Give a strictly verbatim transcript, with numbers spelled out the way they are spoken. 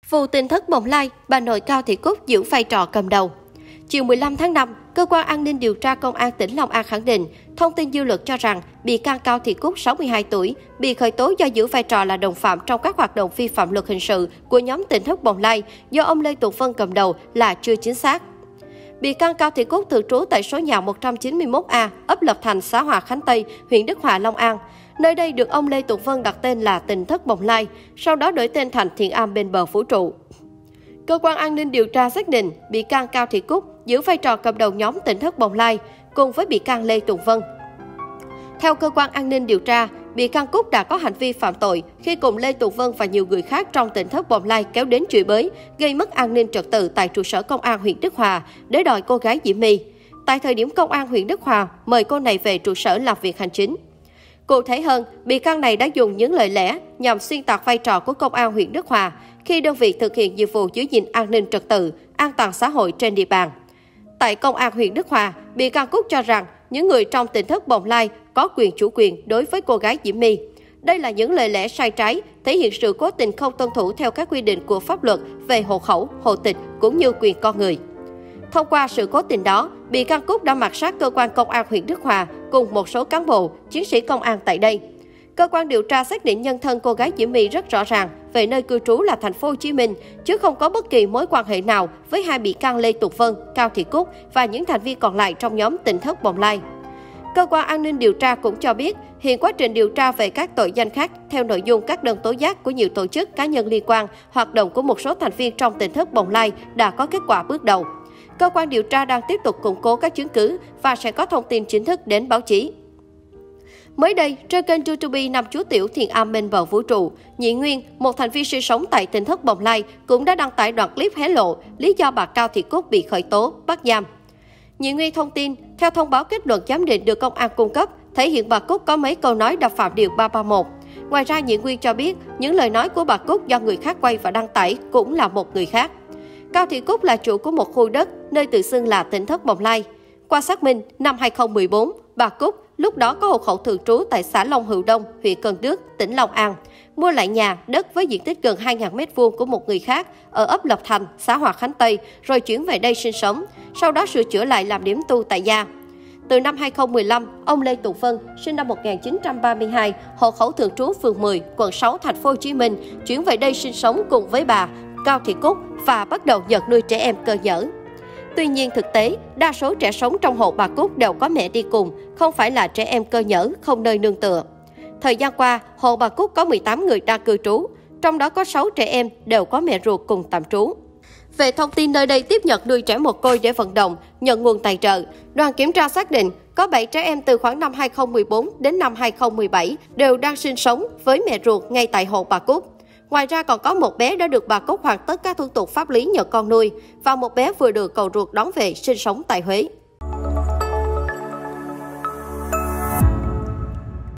Vụ tỉnh thất Bồng Lai, bà nội Cao Thị Cúc giữ vai trò cầm đầu. Chiều mười lăm tháng năm, Cơ quan An ninh điều tra Công an tỉnh Long An khẳng định, thông tin dư luận cho rằng bị can Cao Thị Cúc, sáu mươi hai tuổi, bị khởi tố do giữ vai trò là đồng phạm trong các hoạt động vi phạm luật hình sự của nhóm tỉnh thất Bồng Lai do ông Lê Tùng Vân cầm đầu là chưa chính xác. Bị can Cao Thị Cúc thường trú tại số nhà một trăm chín mươi mốt A, ấp Lập Thành, xã Hòa Khánh Tây, huyện Đức Hòa, Long An. Nơi đây được ông Lê Tùng Vân đặt tên là tỉnh thất Bồng Lai, sau đó đổi tên thành Thiện Am bên bờ vũ trụ. Cơ quan an ninh điều tra xác định bị can Cao Thị Cúc giữ vai trò cầm đầu nhóm tỉnh thất Bồng Lai cùng với bị can Lê Tùng Vân. Theo cơ quan an ninh điều tra, bị can Cúc đã có hành vi phạm tội khi cùng Lê Tùng Vân và nhiều người khác trong tỉnh thất Bồng Lai kéo đến chửi bới, gây mất an ninh trật tự tại trụ sở công an huyện Đức Hòa để đòi cô gái Diễm My. Tại thời điểm công an huyện Đức Hòa mời cô này về trụ sở làm việc hành chính. Cụ thể hơn, bị can này đã dùng những lời lẽ nhằm xuyên tạc vai trò của công an huyện Đức Hòa khi đơn vị thực hiện nhiệm vụ giữ gìn an ninh trật tự, an toàn xã hội trên địa bàn. Tại công an huyện Đức Hòa, bị can Cúc cho rằng những người trong tỉnh thất Bồng Lai có quyền chủ quyền đối với cô gái Diễm My. Đây là những lời lẽ sai trái, thể hiện sự cố tình không tuân thủ theo các quy định của pháp luật về hộ khẩu, hộ tịch cũng như quyền con người. Thông qua sự cố tình đó, bị can Cúc đã mạt sát cơ quan công an huyện Đức Hòa cùng một số cán bộ, chiến sĩ công an tại đây. Cơ quan điều tra xác định nhân thân cô gái Diễm My rất rõ ràng về nơi cư trú là thành phố Hồ Chí Minh, chứ không có bất kỳ mối quan hệ nào với hai bị can Lê Tùng Vân, Cao Thị Cúc và những thành viên còn lại trong nhóm tỉnh thất Bồng Lai. Cơ quan an ninh điều tra cũng cho biết, hiện quá trình điều tra về các tội danh khác theo nội dung các đơn tố giác của nhiều tổ chức cá nhân liên quan, hoạt động của một số thành viên trong tỉnh thất Bồng Lai đã có kết quả bước đầu. Cơ quan điều tra đang tiếp tục củng cố các chứng cứ và sẽ có thông tin chính thức đến báo chí. Mới đây, trên kênh YouTube Năm Chú Tiểu Thiện Am bên bờ vũ trụ, Nhị Nguyên, một thành viên sinh sống tại tỉnh thất Bồng Lai, cũng đã đăng tải đoạn clip hé lộ lý do bà Cao Thị Cúc bị khởi tố, bắt giam. Nhị Nguyên thông tin, theo thông báo kết luận giám định được công an cung cấp, thể hiện bà Cúc có mấy câu nói đập phạm điều ba ba mốt. Ngoài ra, Nhị Nguyên cho biết những lời nói của bà Cúc do người khác quay và đăng tải cũng là một người khác. Cao Thị Cúc là chủ của một khu đất nơi tự xưng là tỉnh thất Bồng Lai. Qua xác minh, năm hai không một bốn, bà Cúc lúc đó có hộ khẩu thường trú tại xã Long Hữu Đông, huyện Cần Đước, tỉnh Long An, mua lại nhà, đất với diện tích gần hai nghìn mét vuông của một người khác ở ấp Lập Thành, xã Hòa Khánh Tây, rồi chuyển về đây sinh sống, sau đó sửa chữa lại làm điểm tu tại gia. Từ năm hai không một lăm, ông Lê Tùng Vân, sinh năm một nghìn chín trăm ba mươi hai, hộ khẩu thường trú phường mười, quận sáu, thành phố Hồ Chí Minh, chuyển về đây sinh sống cùng với bà Cao Thị Cúc và bắt đầu nhận nuôi trẻ em cơ nhở. Tuy nhiên thực tế, đa số trẻ sống trong hộ bà Cúc đều có mẹ đi cùng, không phải là trẻ em cơ nhở, không nơi nương tựa. Thời gian qua, hộ bà Cúc có mười tám người đang cư trú, trong đó có sáu trẻ em đều có mẹ ruột cùng tạm trú. Về thông tin nơi đây tiếp nhận nuôi trẻ mồ côi để vận động, nhận nguồn tài trợ, đoàn kiểm tra xác định có bảy trẻ em từ khoảng năm hai không một bốn đến năm hai không một bảy đều đang sinh sống với mẹ ruột ngay tại hộ bà Cúc. Ngoài ra còn có một bé đã được bà Cúc hoàn tất các thủ tục pháp lý nhận con nuôi và một bé vừa được cậu ruột đón về sinh sống tại Huế.